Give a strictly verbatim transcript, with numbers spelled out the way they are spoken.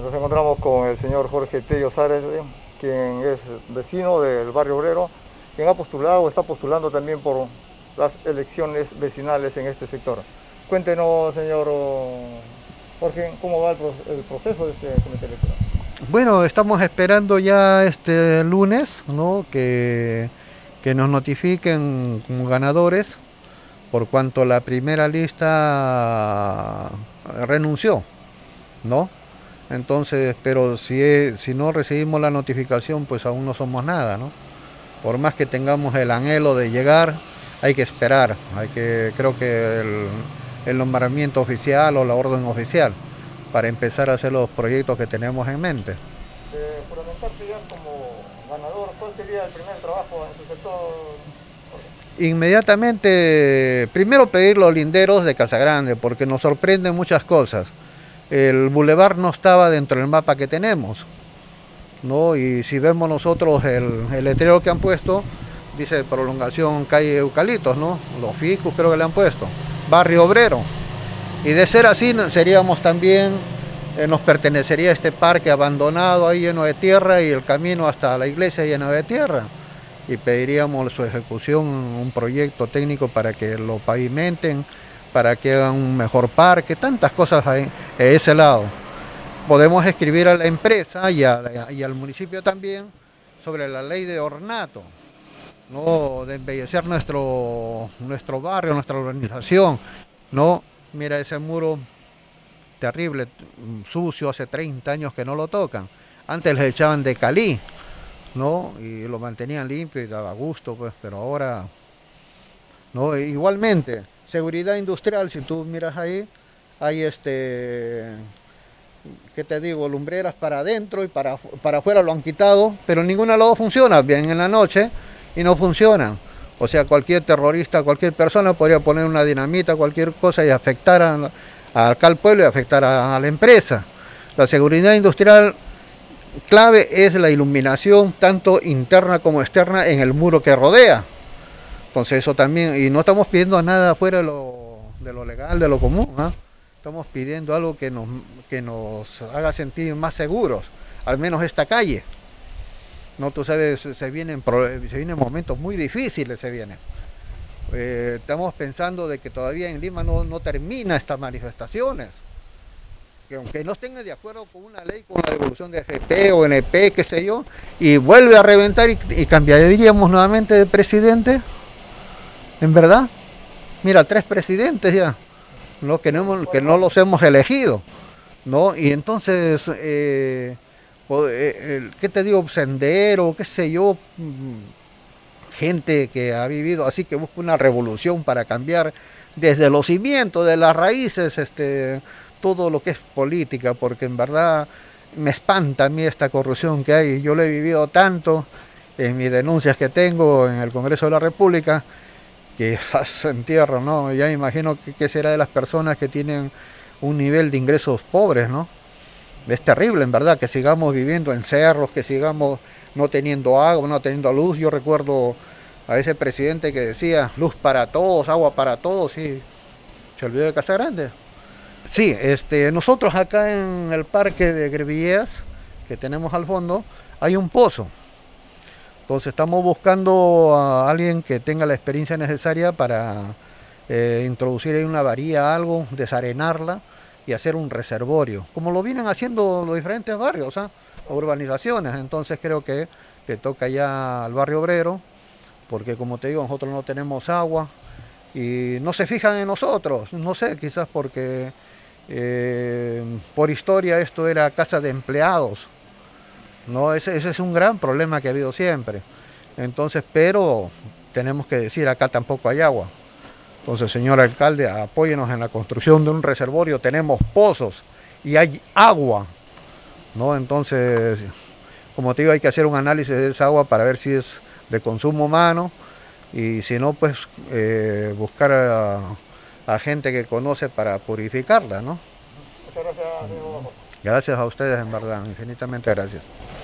Nos encontramos con el señor Jorge Tello Sares, quien es vecino del barrio obrero, quien ha postulado o está postulando también por las elecciones vecinales en este sector. Cuéntenos, señor Jorge, cómo va el proceso de este comité electoral. Bueno, estamos esperando ya este lunes, ¿no? que, que nos notifiquen como ganadores, por cuanto la primera lista renunció, ¿no? Entonces, pero si, es, si no recibimos la notificación, pues aún no somos nada, ¿no? Por más que tengamos el anhelo de llegar, hay que esperar, hay que, creo que el, el nombramiento oficial o la orden oficial para empezar a hacer los proyectos que tenemos en mente. De juramentarse ya como ganador, ¿cuál sería el primer trabajo en su sector? Inmediatamente, primero pedir los linderos de Casagrande, porque nos sorprenden muchas cosas. El bulevar no estaba dentro del mapa que tenemos, ¿no? Y si vemos nosotros el, el letrero que han puesto, dice prolongación calle Eucaliptos, ¿no? Los ficus creo que le han puesto, barrio obrero. Y de ser así, seríamos también, eh, nos pertenecería este parque abandonado ahí lleno de tierra y el camino hasta la iglesia lleno de tierra. Y pediríamos su ejecución, un proyecto técnico para que lo pavimenten, para que hagan un mejor parque, tantas cosas ahí, de ese lado. Podemos escribir a la empresa y, a, y al municipio también sobre la ley de ornato, ¿no? De embellecer nuestro, nuestro barrio, nuestra urbanización, ¿no? Mira ese muro terrible, sucio, hace treinta años que no lo tocan. Antes les echaban de calí, ¿no? Y lo mantenían limpio y daba gusto, pues, pero ahora, ¿no? Igualmente, seguridad industrial, si tú miras ahí, hay este, ¿qué te digo? Lumbreras para adentro y para, para afuera lo han quitado, pero ninguna de las dos funciona, bien en la noche y no funcionan. O sea, cualquier terrorista, cualquier persona podría poner una dinamita, cualquier cosa y afectar a, a acá al pueblo y afectar a, a la empresa. La seguridad industrial clave es la iluminación tanto interna como externa en el muro que rodea. Entonces eso también, y no estamos pidiendo nada fuera de lo, de lo legal, de lo común, ¿eh? Estamos pidiendo algo que nos, que nos haga sentir más seguros, al menos esta calle. No, tú sabes, se vienen, se vienen momentos muy difíciles, se vienen. Eh, estamos pensando de que todavía en Lima no, no termina estas manifestaciones. Que aunque no estén de acuerdo con una ley, con la devolución de F P o N P, qué sé yo, y vuelve a reventar y, y cambiaríamos nuevamente de presidente, en verdad. Mira, tres presidentes ya, ¿no? que, no hemos, que no los hemos elegido, ¿no? Y entonces, eh, ¿qué te digo? Sendero, qué sé yo, gente que ha vivido así, que busca una revolución para cambiar desde los cimientos, de las raíces, este... todo lo que es política, porque en verdad me espanta a mí esta corrupción que hay. Yo lo he vivido tanto en mis denuncias que tengo en el Congreso de la República, que se entierro, ¿no? Ya me imagino que, que será de las personas que tienen un nivel de ingresos pobres, ¿no? Es terrible, en verdad, que sigamos viviendo en cerros, que sigamos no teniendo agua, no teniendo luz. Yo recuerdo a ese presidente que decía luz para todos, agua para todos, y se olvidó de Casagrande. Sí, este, nosotros acá en el parque de Grevilleas, que tenemos al fondo, hay un pozo. Entonces estamos buscando a alguien que tenga la experiencia necesaria para eh, introducir ahí una varilla, algo, desarenarla y hacer un reservorio, como lo vienen haciendo los diferentes barrios, ¿eh? urbanizaciones. Entonces creo que le toca ya al barrio obrero, porque como te digo, nosotros no tenemos agua y no se fijan en nosotros, no sé, quizás porque... Eh, por historia esto era casa de empleados, ¿no? Ese, ese es un gran problema que ha habido siempre. Entonces, pero tenemos que decir, acá tampoco hay agua. Entonces, señor alcalde, apóyenos en la construcción de un reservorio. Tenemos pozos y hay agua, ¿no? Entonces, como te digo, hay que hacer un análisis de esa agua para ver si es de consumo humano y si no, pues eh, buscar a, a gente que conoce para purificarla, ¿no? Muchas gracias, señor. Gracias a ustedes, en verdad, infinitamente gracias.